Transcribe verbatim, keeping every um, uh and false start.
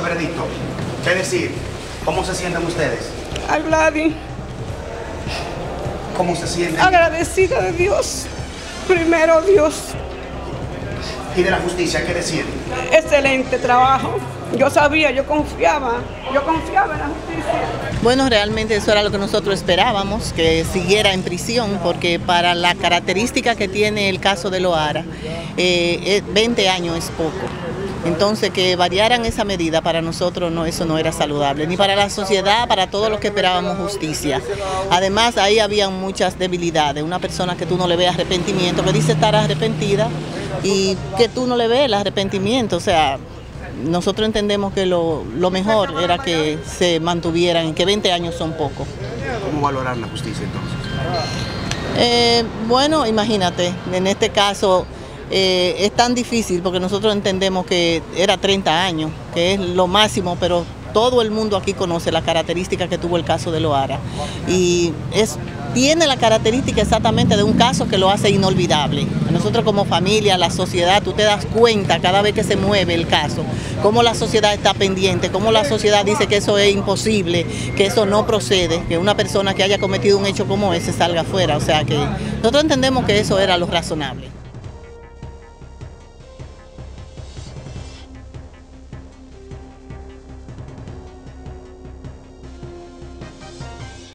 veredicto. ¿Qué decir? ¿Cómo se sienten ustedes? Ay, Gladys, ¿Cómo se sienten? agradecida de Dios. Primero Dios. ¿Y de la justicia qué decir? Excelente trabajo. Yo sabía, yo confiaba, yo confiaba en la justicia. Bueno, realmente eso era lo que nosotros esperábamos, que siguiera en prisión, porque para la característica que tiene el caso de Loara, eh, veinte años es poco. Entonces, que variaran esa medida para nosotros, no, eso no era saludable, ni para la sociedad, para todos los que esperábamos justicia. Además, ahí había muchas debilidades. Una persona que tú no le ves arrepentimiento, que dice estar arrepentida, y que tú no le ves el arrepentimiento, o sea, nosotros entendemos que lo, lo mejor era que se mantuvieran, que veinte años son pocos. ¿Cómo valorar la justicia entonces? Eh, bueno, imagínate, en este caso eh, es tan difícil porque nosotros entendemos que era treinta años, que es lo máximo, pero todo el mundo aquí conoce las características que tuvo el caso de Loara. Y es, tiene la característica exactamente de un caso que lo hace inolvidable. Nosotros como familia, la sociedad, tú te das cuenta cada vez que se mueve el caso, cómo la sociedad está pendiente, cómo la sociedad dice que eso es imposible, que eso no procede, que una persona que haya cometido un hecho como ese salga afuera. O sea que nosotros entendemos que eso era lo razonable.